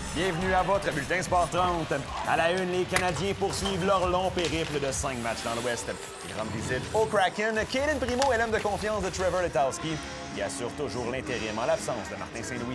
Bienvenue à votre Bulletin Sport 30. À la une, les Canadiens poursuivent leur long périple de 5 matchs dans l'Ouest. Ils rendent visite au Kraken. Cayden Primo est l'homme de confiance de Trevor Letowski, qui assure toujours l'intérim en l'absence de Martin Saint-Louis.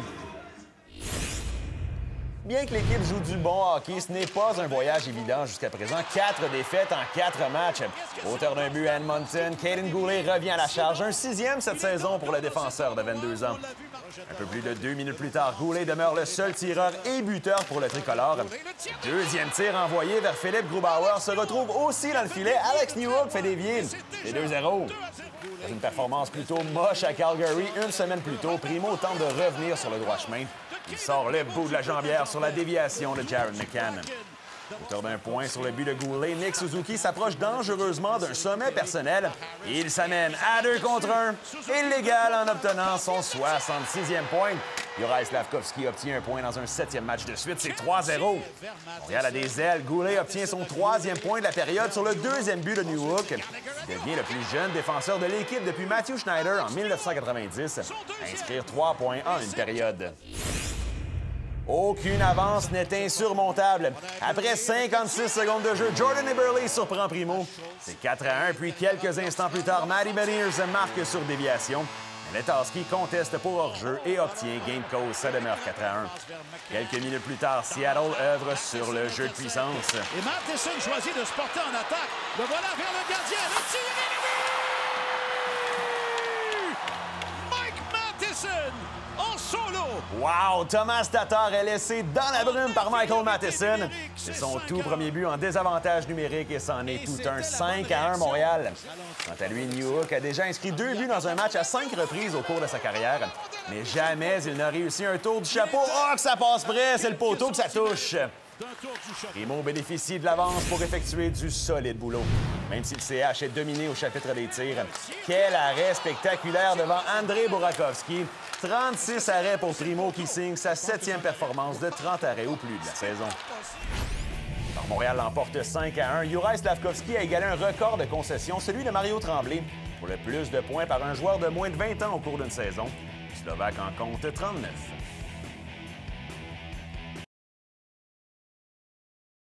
Bien que l'équipe joue du bon hockey, ce n'est pas un voyage évident jusqu'à présent. 4 défaites en 4 matchs. Auteur d'un but à Edmonton, Kaiden Guhle revient à la charge. Un 6e cette saison pour le défenseur de 22 ans. Un peu plus de 2 minutes plus tard, Guhle demeure le seul tireur et buteur pour le tricolore. Deuxième tir envoyé vers Philippe Grubauer se retrouve aussi dans le filet. Alex Newhook fait dévier. C'est 2-0. Dans une performance plutôt moche à Calgary, une semaine plus tôt, Primo tente de revenir sur le droit chemin. Il sort le bout de la jambière sur la déviation de Jared McCann. Auteur d'un point sur le but de Guhle, Nick Suzuki s'approche dangereusement d'un sommet personnel. Il s'amène à 2 contre 1, illégal en obtenant son 66e point. Juraj Slafkovský obtient un point dans un 7e match de suite, c'est 3-0. Montréal a des ailes, Guhle obtient son 3e point de la période sur le 2e but de Newhook. Il devient le plus jeune défenseur de l'équipe depuis Matthew Schneider en 1990, à inscrire 3 points en une période. Aucune avance n'est insurmontable. Après 56 secondes de jeu, Jordan Eberle surprend Primo. C'est 4-1, puis quelques instants plus tard, Matty Beniers marque sur déviation. Letowski conteste pour hors-jeu et obtient gain de cause. Ça demeure 4-1. Quelques minutes plus tard, Seattle œuvre sur le jeu de puissance. Et Matheson choisit de se porter en attaque. Le voilà vers le gardien. Le tir est Mike Matheson en solo. Wow! Thomas Tatar est laissé dans la brume par Michael Matheson. C'est son tout premier but en désavantage numérique et c'en est tout un 5-1 Montréal. Quant à lui, Newhook a déjà inscrit 2 buts dans un match à 5 reprises au cours de sa carrière. Mais jamais il n'a réussi un tour du chapeau. Oh, que ça passe près! C'est le poteau que ça touche. Primo bénéficie de l'avance pour effectuer du solide boulot. Même si le CH est dominé au chapitre des tirs. Quel arrêt spectaculaire devant Andrei Burakovsky. 36 arrêts pour Primo qui signe sa 7e performance de 30 arrêts ou plus de la saison. Alors, Montréal l'emporte 5-1. Juraj Slafkovský a égalé un record de concession, celui de Mario Tremblay, pour le plus de points par un joueur de moins de 20 ans au cours d'une saison. Le Slovaque en compte 39.